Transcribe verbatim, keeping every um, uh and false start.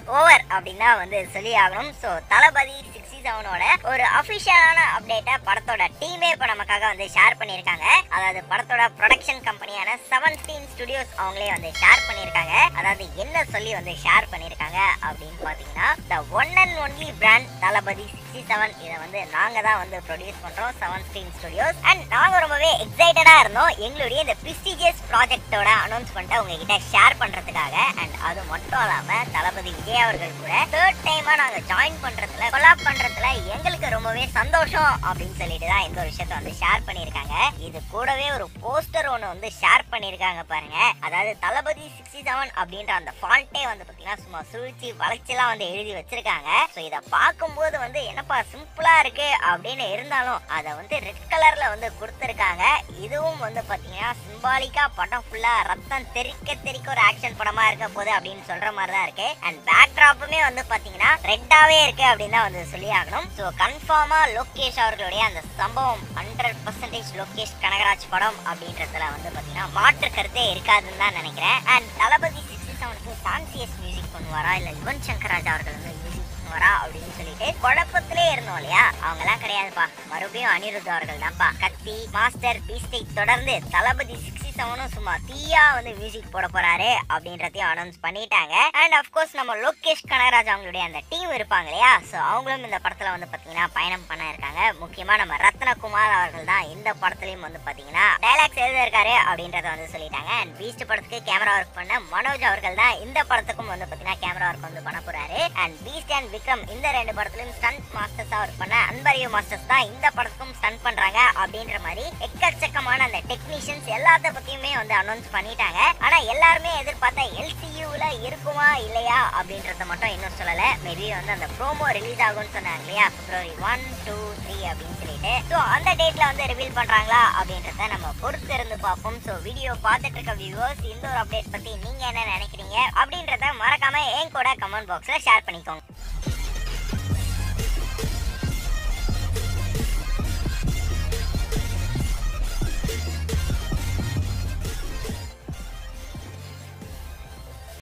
Over அப்படின்னா வந்து சொல்லி ஆகணும். ஸோ தளபதி சிக்ஸ்டி செவனோட ஒரு அஃபிஷியலான அப்டேட்டை படத்தோட டீமே இப்போ நமக்காக வந்து ஷேர் பண்ணியிருக்காங்க. அதாவது படத்தோட ப்ரொடக்ஷன் கம்பெனியான செவன்டீன் ஸ்டுடியோஸ் அவங்களே வந்து ஷேர் பண்ணியிருக்காங்க. அதாவது என்ன சொல்லி வந்து ஷேர் பண்ணியிருக்காங்க அப்படின்னு பார்த்தீங்கன்னா, the one and only brand Thalapathy sixty seven இதை வந்து நாங்க தான் வந்து ப்ரொடியூஸ் பண்றோம் செவன்டீன் ஸ்டுடியோஸ். அண்ட் நாங்க ரொம்பவே எக்ஸைட்டடா இருந்தோம் எங்களுடைய இந்த பிரிஸ்டிஜியஸ் ப்ராஜெக்டோட அனௌன்ஸ்மெண்ட்டை உங்ககிட்ட ஷேர் பண்றதுக்காக. அண்ட் அது மட்டும் இல்லாம தளபதி விஜய் அவர்கள் கூட தேர்ட் டைமா நாங்க ஜாயின் பண்றதுல கொலாப் பண்றதுல எங்களுக்கு ரொம்பவே சந்தோஷம் அப்படின்னு சொல்லிட்டு தான் இந்த ஒரு விஷயத்த வந்து ஷேர் பண்ணியிருக்காங்க. இது கூடவே ஒரு போஸ்டர் ஒன்று வந்து ஷேர் பண்ணியிருக்காங்க பாருங்க. அதாவது தளபதி சிக்ஸ்டி செவன் அப்படின்ற அந்த ஃபால்ட்டே வந்து பாத்தீங்கன்னா சும்மா சுழிச்சு வளைச்செல்லாம் வந்து எழுதி வச்சிருக்காங்க. ஸோ இதை பார்க்கும்போது வந்து என்னப்பா சிம்பிளா இருக்கு அப்படின்னு இருந்தாலும் அதை வந்து ரெட் கலர்ல வந்து கொடுத்துருக்காங்க. இதுவும் வந்து பாத்தீங்கன்னா சிம்பாலிக்கா படம் ஃபுல்லா ரத்தம் தெறிக்க தெறிக்க ஒரு ஆக்ஷன் படமா இருக்க போது அப்படின்னு சொல்ற மாதிரி தான் இருக்கு. அண்ட் பேக் டிராப்புமே வந்து பாத்தீங்கன்னா ரெட்டாவே இருக்கு அப்படின்னு தான் வந்து சொல்லி ஆகணும். ஸோ கன்ஃபார்மா லோகேஷ் அவர்களுடைய அந்த சம்பவம் ஹண்ட்ரட் பர்சன்டேஜ் லோகேஷ் கனகராஜ் படம் அப்படின்றதுல வந்து பாத்தீங்கன்னா மாற்று கருத்தே இருக்காதுன்னு தான் நினைக்கிறேன். அண்ட் தளபதி சிக்ஸ்டி செவனுக்கு சான்சியஸ் மியூசிக் பண்ணுவாரா இல்ல யுவன் சங்கர் ராஜா அவர்கள் வந்து மியூசிக் பண்ணுவாரா அப்படின்னு சொல்லிட்டு குழப்பத்திலே இருந்தோம் இல்லையா? அவங்க எல்லாம் கிடையாதுப்பா, மறுபடியும் அனிருத் அவர்கள் தான்ப்பா. கத்தி மாஸ்டர் பீஸ்டை தொடர்ந்து தளபதி சிக்ஸ்டி செவனும் சும்மா தீயா வந்து மியூசிக் போட போறாரு அப்படின்றதையும் அனௌன்ஸ் பண்ணிட்டாங்க. அண்ட் அப்கோர்ஸ் நம்ம லோகேஷ் கனகராஜ் அவங்களுடைய அந்த டீம் இருப்பாங்க இல்லையா? ஸோ அவங்களும் இந்த படத்துல வந்து பாத்தீங்கன்னா பயணம் பண்ண இருக்காங்க. முக்கியமா நம்ம ரத்னகுமார் அவர்கள் தான் இந்த படத்துலயும் வந்து பாத்தீங்கன்னா டைலாக்ஸ் எழுத இருக்காரு அப்படின்றத வந்து சொல்லிட்டாங்க. அண்ட் பீஸ்ட் படத்துக்கு கேமரா ஒர்க் பண்ண மனோஜ் அவர்கள் தான் இந்த படத்துக்கும் வந்து பாத்தீங்கன்னா கேமரா ஒர்க் வந்து பண்ண போறாரு. அண்ட் பீஸ்ட் அண்ட் விக்ரம் இந்த ரெண்டு படத்துலயும் ஸ்டண்ட் மாஸ்டர்ஸா ஒர்க் பண்ண அன்பரியோ மாஸ்டர்ஸ் தான் இந்த படத்துக்கும் ஸ்டண்ட் பண்றாங்க அப்படின்ற மாதிரி எக்கச்சக்கமான அந்த டெக்னீஷியன்ஸ் எல்லாத்த பத்தியுமே வந்து அனௌன்ஸ் பண்ணிட்டாங்க. ஆனா எல்லாருமே எதிர்பார்த்த எல்சியூல இருக்குமா இல்லையா அப்படின்றத மட்டும் இன்னும் சொல்லல. மேபி வந்து அந்த ப்ரோமோ ரிலீஸ் ஆகும்னு சொன்னாங்க இல்லையா, பிப்ரவரி ஒன் டூ த்ரீ அப்படின்னு சொல்லிட்டு. ஸோ அந்த டேட்ல வந்து ரிவீல் பண்றாங்களா அப்படின்றத நம்ம பொறுத்து இருந்து பார்ப்போம். ஸோ வீடியோ பார்த்துட்டு இருக்க வியூவர்ஸ் இந்த ஒரு அப்டேட் பத்தி நீங்க என்ன நினைக்கிறீங்க அப்படின்றத மறக்காம என் கூட கமெண்ட் பாக்ஸ்ல ஷேர் பண்ணிக்கோங்க.